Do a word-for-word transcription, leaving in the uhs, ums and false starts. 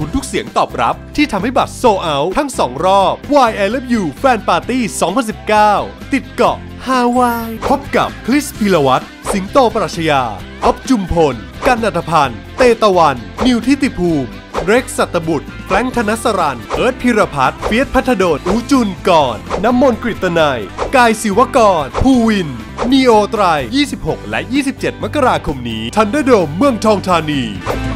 คุณทุกเสียงตอบรับที่ทำให้บัตรโซลด์เอาท์ทั้งสองรอบ วาย I Love You Fan Party สองพันสิบเก้า ติดเกาะฮาวายพบกับคริสพิรวัตรสิงโตปรัชญาอ๊อฟจุมพลกันอัฐพันธ์เตตะวันนิวทิติภูมิเร็กสัตบุตรแฟรงค์ธนสรันเอิร์ธพิรพัฒน์เฟียสพัฒโดดอูจุนก่อนน้ำมนต์กฤตนัยกายศิวกรภูวินนีโอไตรยี่สิบหกและยี่สิบเจ็ดมกราคมนี้ทันเดอร์โดมเมืองทองธานี